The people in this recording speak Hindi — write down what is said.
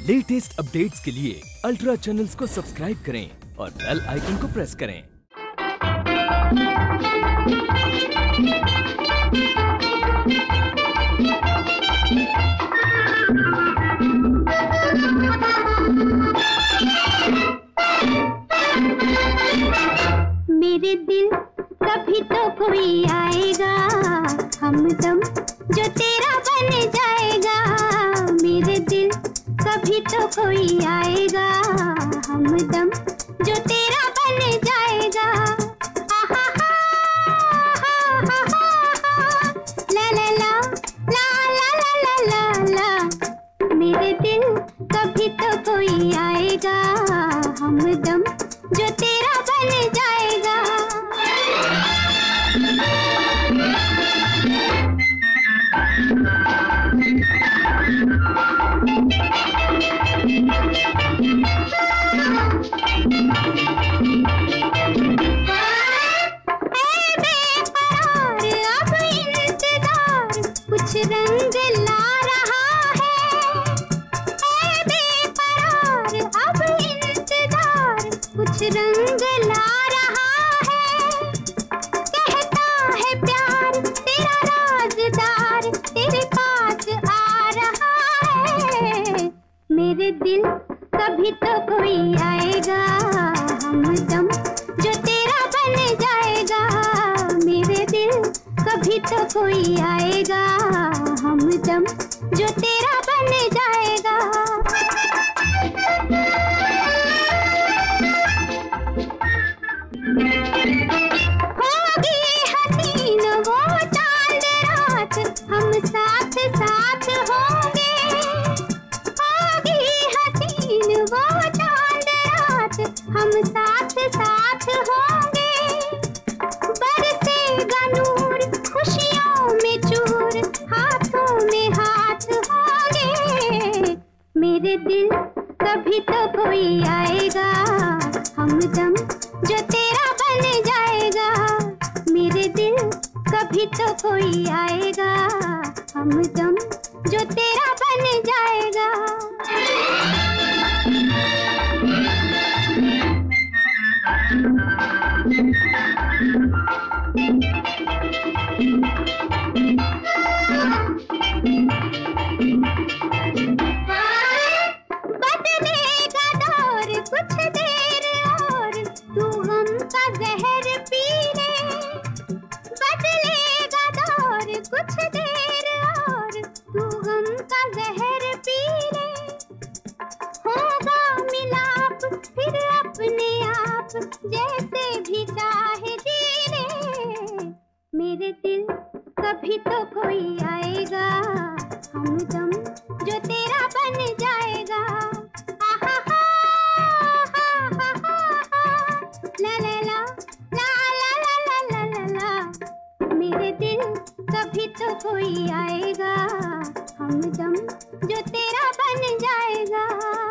लेटेस्ट अपडेट्स के लिए अल्ट्रा चैनल्स को सब्सक्राइब करें और बेल आइकन को प्रेस करें। मेरे दिल कभी तो कोई आएगा हमदम जो तेरा बन जाएगा। मेरे दिल कभी तो कोई आएगा हमदम जो तेरा बन जाएगा। आहा हा हा हा ला ला ला ला ला ला ला ला। मेरे दिल कभी तो कोई आएगा हमदम जो तेरा बन जाएगा। कुछ रंग ला रहा है। ऐ बेकरार अब इंतजार कुछ रंग ला रहा है। कहता है प्यार तेरा राज़दार तेरे पास आ रहा है। मेरे दिल कभी तो कोई आएगा हमदम जो तेरा बन जाएगा। मेरे दिल कभी तो कोई आएगा हमदम जो तेरा बन जाएगा। होगी हसीन वो चांद रात हम साथ साथ होंगे। होगी हसीन वो चांद रात हम साथ साथ होंगे। बरसेगा नूर खुशियों में चूर हाथों में हाथ होंगे। मेरे दिल कभी तो कोई आएगा हमदम जो तेरा बन जाएगा। मेरे दिल कभी तो कोई आएगा हमदम जो तेरा बन जाएगा। बदलेगा दौर कुछ देर और तू गम का जहर पी ले। बदलेगा दौर कुछ देर और तू गम का जहर पी ले। होगा मिलाप फिर अपने आप जैसे भी चाहे जी ले। मेरे दिल कभी तो कोई आएगा हमदम जो तेरा बन जाएगा। आहा हा हा हा ला ला ला ला ला ला ला ला ला। मेरे दिल कभी तो कोई आएगा हमदम जो तेरा बन जाएगा।